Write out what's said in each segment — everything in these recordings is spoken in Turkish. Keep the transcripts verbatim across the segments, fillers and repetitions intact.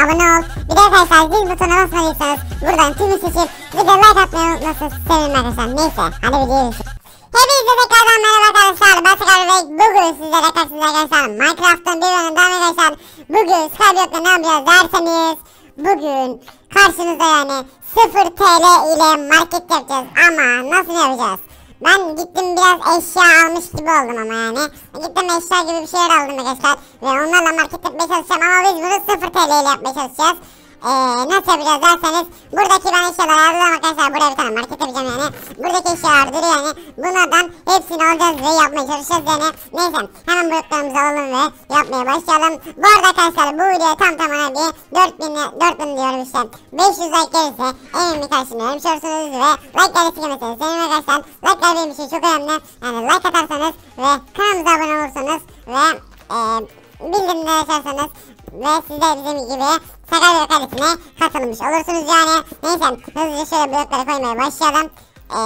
abone ol. Bir de arkadaşlar zil butonuna basmadıysanız buradan tümü seçip bir de like atmayı unutmasın. Sevinirim arkadaşlar. Neyse hadi videoya geçelim. Hepinize tekrardan merhaba arkadaşlar. Ben Sakar ve bugün sizlere karşınızda arkadaşlar Minecraft'ın bir bölümünden arkadaşlar. Bugün Skyblock'ta ne yapacağız derseniz, bugün karşınızda yani sıfır T L ile market yapacağız. Ama nasıl yapacağız? Ben gittim biraz eşya almış gibi oldum ama yani. Gittim eşya gibi bir şeyler aldım arkadaşlar. Ve onlarla market yapmaya çalışacağım ama biz bunu sıfır T L ile yapmaya çalışacağız. Ee, nasıl yapacağız derseniz, buradaki ben eşyaları aldım arkadaşlar. Buraya bir tane market yapacağım yani. Buradaki eşyalar duruyor yani. Bunlardan hepsini alacağız ve yapmaya çalışacağız yani. Neyse hemen bloklarımızı alalım ve yapmaya başlayalım. Bu arada arkadaşlar bu videoya tam tamına bir dört bin, dört bin diyorum işte, beş yüz like gelirse emin karşılığını vermiş olursunuz ve like gelirse gelmeseniz sevinirim arkadaşlar. Like'lar benim için çok önemli. Yani like atarsanız ve kanalımıza abone olursanız ve e, bildirimleri açarsanız ve siz de bizim gibi Sakarya kalitesine katılmış olursunuz yani. Neyse hızlıca şöyle blokları koymaya başlayalım. Ee,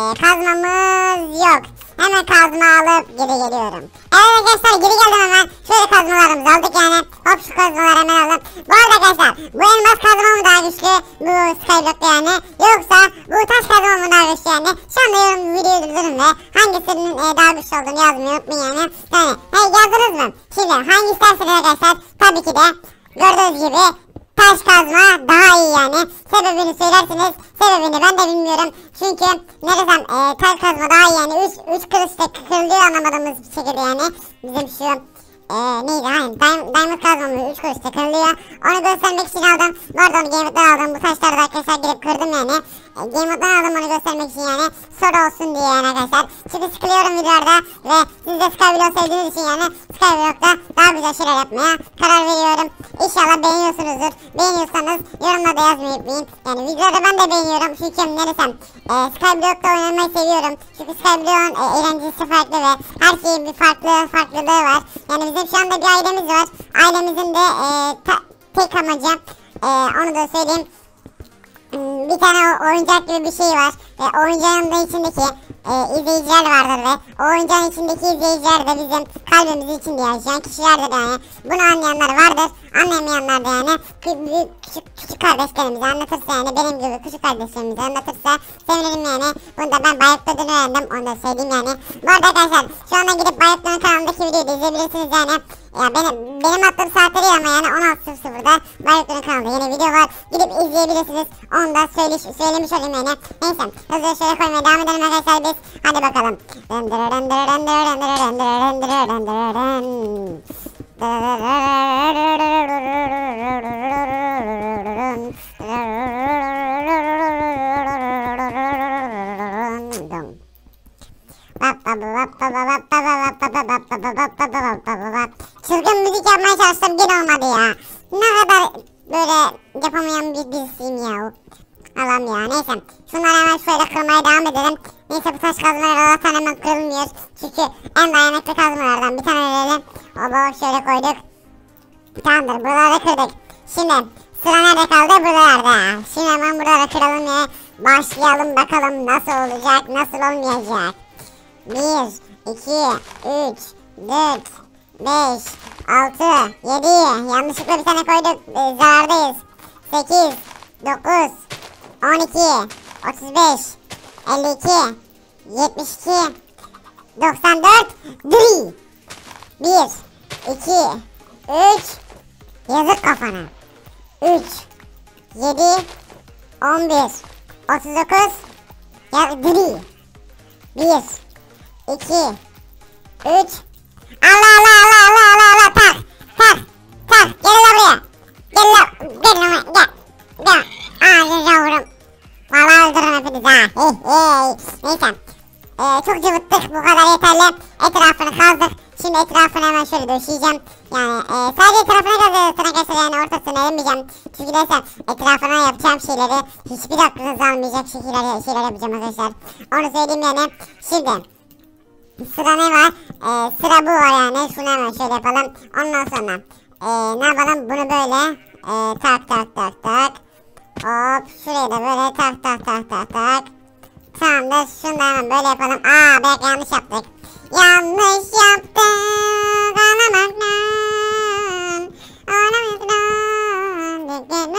kazmamız yok. Hemen kazma alıp geri geliyorum. Evet arkadaşlar geri geldim hemen. Şöyle kazmalarımızı aldık yani. Hop şu kazmaları hemen alalım. Bu arada arkadaşlar bu elmas kazma mı daha güçlü bu Skyblock'ta yani, yoksa bu taş kazma mı daha güçlü yani. Şu anda yorum videoyu durdurun ve hangisinin e, daha güçlü olduğunu yazmayı unutmayın yani. Yani hey, yazdınız mı? Şimdi hangi isterseniz arkadaşlar tabii ki de gördüğünüz gibi taş kazma daha iyi yani. Sebebini söylersiniz. Sebebini ben de bilmiyorum. Çünkü ne desem e, taş kazma daha iyi yani. üç üç kılıçta kırılıyor anlamadığımız bir şekilde yani. Bizim şu e, neydi hani diamond, diamond kazmamız üç kılıçta kırılıyor. Onu göstermek için aldım. Bu arada onu Gamewood'dan aldım. Bu taşları da arkadaşlar girip kırdım yani. E, Gamewood'dan aldım onu göstermek için yani. Soru olsun diye yani arkadaşlar. Çünkü sıkılıyorum videolarda ve siz de Skyblock sevdiğiniz için yani Skyblock'ta daha güzel şeyler yapmaya karar veriyorum. İnşallah beğeniyorsunuzdur. Beğeniyorsanız yorumlarda yazmayı unutmayın. Yani videoda ben de beğeniyorum. Çünkü ne desem e, Skyblock'ta oynamayı seviyorum. Çünkü Skyblock'un e, eğlencesi farklı ve her şeyin bir farklı farklılığı var. Yani bizim şu anda bir ailemiz var. Ailemizin de e, ta, tek amacı e, onu da söyleyeyim. Bir tane oyuncak gibi bir şey var ve oyuncağın da içindeki e, izleyiciler vardır ve o oyuncağın içindeki izleyiciler de bizim kalbimizin içinde yaşayan kişilerdir yani. Bunu anlayanlar vardır, anlamayanlar da yani küçük, küçük, küçük kardeşlerimize anlatırsa yani benim gibi küçük kardeşlerimize anlatırsa sevinirim yani. Bunu da ben Bayıklı'dan öğrendim, onu da söyleyeyim yani. Bu arada arkadaşlar şu anda gidip Bayıklı'nın kanalındaki videoyu da izleyebilirsiniz yani. Ya benim benim attığım saatleri ama yani on altı sıfır sıfırda Bayıklı'nın kanalında yeni video var. Gidip izleyebilirsiniz. Onu da söyle, söylemiş olayım yani. Neyse hızlıca şöyle koymaya devam edelim arkadaşlar biz. Hadi bakalım. Çılgın müzik yapmaya çalıştım gene olmadı ya. Ne kadar böyle yapamayan bir birisiyim ya. Allah'ım ya, neyse. Şunları hemen şöyle kırmaya devam edelim. Neyse bu taş kazmalar Allah'tan hemen kırılmıyor. Çünkü en dayanıklı kazmalardan bir tane verelim. Oba şöyle koyduk. Tamamdır, buraları kırdık. Şimdi sıra nerede kaldı? Buralarda. Şimdi hemen buraları kıralım ve başlayalım bakalım nasıl olacak, nasıl olmayacak. bir, iki, üç, dört, beş, altı, yedi. Yanlışlıkla bir tane koyduk. Ee, zarardayız. sekiz, dokuz, on iki, otuz beş, elli iki, yetmiş iki, doksan dört. bir, iki, üç. Yazık kafana. üç, yedi, on bir, otuz dokuz. Ya bir, bir, iki, üç. Allah Allah Allah Allah Allah Allah, tak tak tak, gel la buraya, gel la, gel la, gel gel, aa yavrum, vallahi öldürürüm hepinizi ha, hey hey. Neyse ee, çok cıvıttık, bu kadar yeterli. Etrafını kazdık, şimdi etrafını hemen şöyle döşeyeceğim yani. e, sadece etrafını kazıyorsun arkadaşlar yani, ortasını elemeyeceğim çünkü neyse etrafına yapacağım şeyleri hiçbir aklınız almayacak şekiller, şeyler yapacağım arkadaşlar, onu söyleyeyim yani. Şimdi sıra ne var? Ee, sıra bu var yani. Şunu hemen şöyle yapalım. Ondan sonra ee, ne yapalım? Bunu böyle ee, tak tak tak tak. Hop şuraya da böyle tak tak tak tak tak. Tamamdır. Şunu da hemen böyle yapalım. Aa belki yanlış yaptık. Yanlış yaptık. Anlamaktan. Anlamaktan.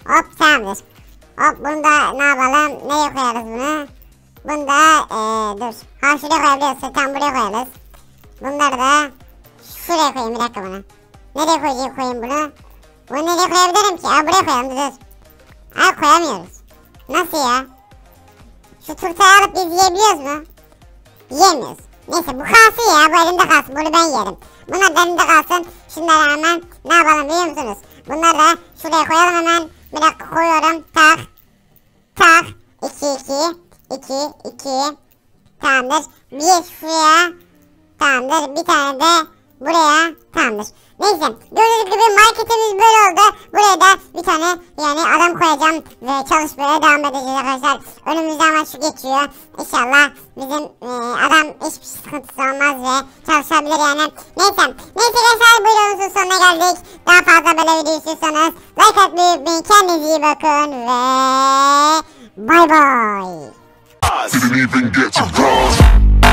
Hop tamamdır. Hop bunu da ne yapalım? Nereye koyarız bunu? Bunu da ee, dur. Ha şuraya koyabiliyoruz. Tam buraya koyarız. Bunları da şuraya koyayım bir dakika bunu. Nereye koyayım, koyayım bunu? Bunu nereye koyabilirim ki? Ha buraya koyalım dur. Ha koyamıyoruz. Nasıl ya? Şu turtayı alıp biz yiyebiliyoruz mu? Yiyemiyoruz. Neyse bu kalsın ya, bu elimde kalsın, bunu ben yerim. Bunlar da elimde kalsın. Şunları hemen ne yapalım biliyor musunuz? Bunları da şuraya koyalım hemen. Bir dakika koyuyorum. Tak. Tak. iki iki. iki iki. Tamamdır. Bir şuraya. Tamamdır. Bir tane de buraya. Tamamdır. Neyse. Gördüğünüz gibi marketimiz böyle oldu. Buraya da bir tane yani adam koyacağım ve çalışmaya devam edeceğiz arkadaşlar. Önümüzde ama şu geçiyor. İnşallah bizim e, adam hiçbir sıkıntısı olmaz ve çalışabilir yani. Neyse. Neyse arkadaşlar bu videomuzun sonuna geldik. Daha fazla böyle video istiyorsanız like atmayı unutmayın. Kendinize iyi bakın ve bay bay. Didn't even get to cross.